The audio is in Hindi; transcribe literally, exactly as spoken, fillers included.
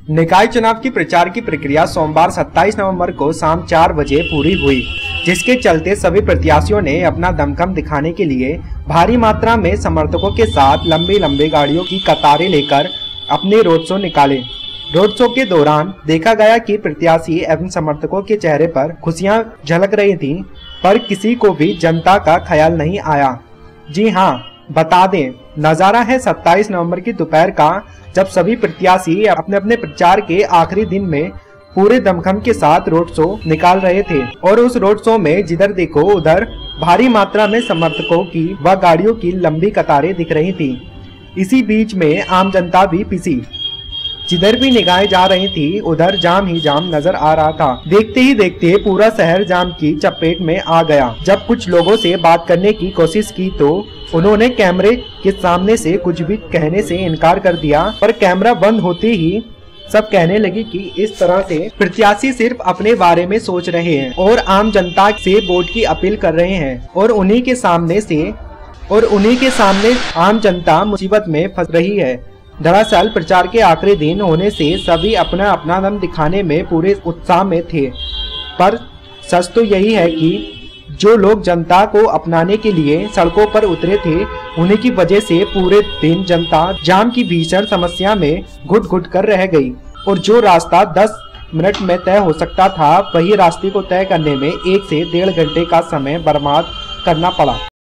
निकाय चुनाव की प्रचार की प्रक्रिया सोमवार सत्ताईस नवंबर को शाम चार बजे पूरी हुई, जिसके चलते सभी प्रत्याशियों ने अपना दमखम दिखाने के लिए भारी मात्रा में समर्थकों के साथ लंबी लंबी गाड़ियों की कतारें लेकर अपने रोड शो निकाले। रोड शो के दौरान देखा गया कि प्रत्याशी एवं समर्थकों के चेहरे पर खुशियां झलक रही थीं, पर किसी को भी जनता का ख्याल नहीं आया। जी हां, बता दें, नजारा है सत्ताईस नवंबर की दोपहर का, जब सभी प्रत्याशी अपने अपने प्रचार के आखिरी दिन में पूरे दमखम के साथ रोड शो निकाल रहे थे और उस रोड शो में जिधर देखो उधर भारी मात्रा में समर्थकों की व गाड़ियों की लंबी कतारें दिख रही थी। इसी बीच में आम जनता भी पिसी, जिधर भी निगाहें जा रही थी उधर जाम ही जाम नजर आ रहा था। देखते ही देखते पूरा शहर जाम की चपेट में आ गया। जब कुछ लोगों से बात करने की कोशिश की तो उन्होंने कैमरे के सामने से कुछ भी कहने से इनकार कर दिया, पर कैमरा बंद होते ही सब कहने लगे कि इस तरह से प्रत्याशी सिर्फ अपने बारे में सोच रहे हैं और आम जनता से वोट की अपील कर रहे हैं और उन्हीं के सामने से और उन्हीं के सामने आम जनता मुसीबत में फंस रही है। दरअसल प्रचार के आखिरी दिन होने से सभी अपना अपना दम दिखाने में पूरे उत्साह में थे, पर सच तो यही है कि जो लोग जनता को अपनाने के लिए सड़कों पर उतरे थे, उन्हीं की वजह से पूरे दिन जनता जाम की भीषण समस्या में घुट घुट कर रह गई और जो रास्ता दस मिनट में तय हो सकता था, वही रास्ते को तय करने में एक से डेढ़ घंटे का समय बर्बाद करना पड़ा।